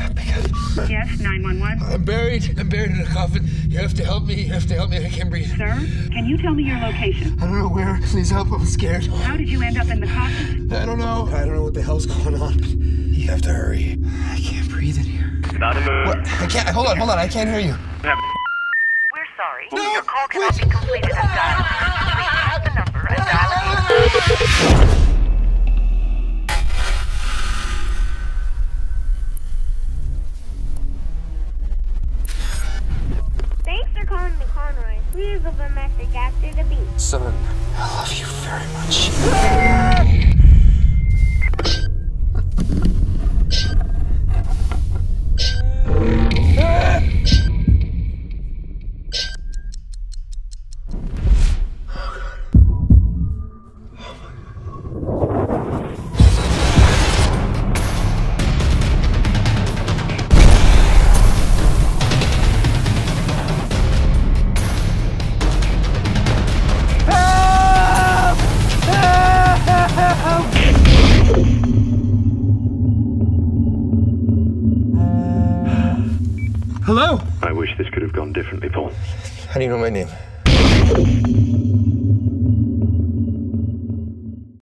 Yes, 911. I'm buried in a coffin. You have to help me. I can't breathe. Sir, can you tell me your location? I don't know where. Please help. I'm scared. How did you end up in the coffin? I don't know what the hell's going on. You have to hurry. I can't breathe in here. Not a move. What? I can't. Hold on. I can't hear you. We're sorry. No, Your call cannot wait. be completed as dialed. Please use the number and dial again. Thanks for calling me, Conroy. Please leave a message after the beep. Son, I love you very much. Hello? I wish this could have gone differently, Paul. How do you know my name?